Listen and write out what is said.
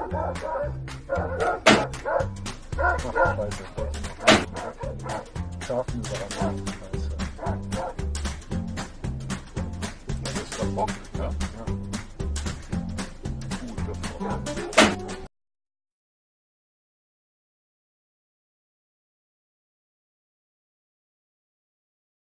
Ach, scheiße, ich wollte noch scharfen Sachen. Scheiße. Das ist der Bock, ja? Ja. Gute Frau.